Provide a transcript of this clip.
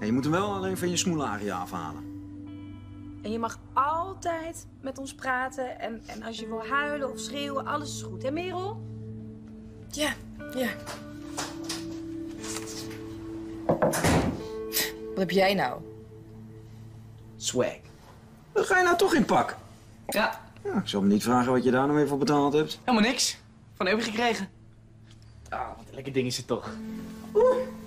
Ja, je moet hem wel alleen van je smoelaria afhalen. En je mag altijd met ons praten. En als je wil huilen of schreeuwen, alles is goed. Hè, Merel? Ja. Wat heb jij nou? Swag. Dan ga je nou toch in pak. Ja, Ja, ik zal me niet vragen wat je daar nou weer voor betaald hebt. helemaal niks. Van Eeuwig gekregen. Ah, wat een lekker ding is het toch. Oeh.